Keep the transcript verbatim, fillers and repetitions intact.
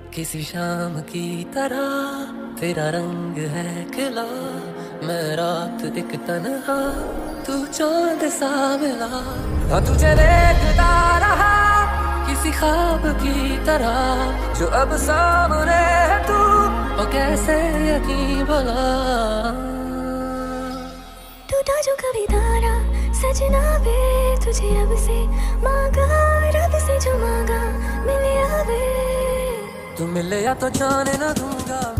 किसी शाम की तरह तेरा रंग है खिला, मैं रात एक तन्हा तू चांद सा मिला। हाँ तुझे देखता रहा किसी ख्वाब की तरह, जो अब सामने है तू और कैसे यकीन भला। टूटा जो कभी तारा सजना वे तुझे रब से मांगा, रब से जो मांगा मिले आवे। तू मिले या तो जाने ना दूंगा।